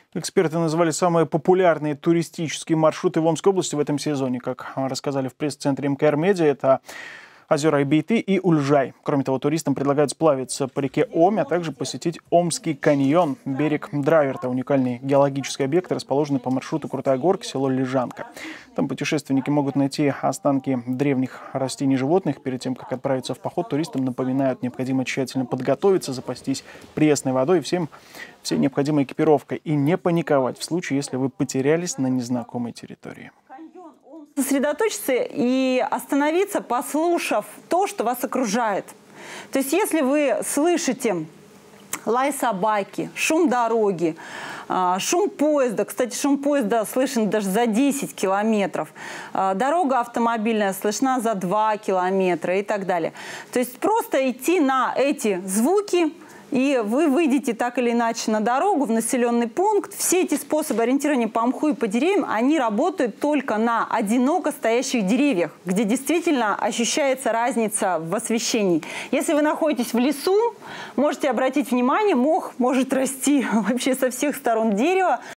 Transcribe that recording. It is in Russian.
Эксперты назвали самые популярные туристические маршруты в Омской области в этом сезоне. Как рассказали в пресс-центре МКР Медиа, это озера Айбейты и Ульжай. Кроме того, туристам предлагают сплавиться по реке Оми, а также посетить Омский каньон, берег Драйверта. Уникальный геологический объект, расположенный по маршруту Крутая Горка, село Лежанка. Там путешественники могут найти останки древних растений и животных. Перед тем, как отправиться в поход, туристам напоминают, необходимо тщательно подготовиться, запастись пресной водой и всей необходимой экипировкой. И не паниковать в случае, если вы потерялись на незнакомой территории. Сосредоточиться и остановиться, послушав то, что вас окружает. То есть если вы слышите лай собаки, шум дороги, шум поезда, кстати, шум поезда слышен даже за 10 километров, дорога автомобильная слышна за 2 километра и так далее. То есть просто идти на эти звуки, и вы выйдете так или иначе на дорогу, в населенный пункт. Все эти способы ориентирования по мху и по деревьям, они работают только на одиноко стоящих деревьях, где действительно ощущается разница в освещении. Если вы находитесь в лесу, можете обратить внимание, мох может расти вообще со всех сторон дерева.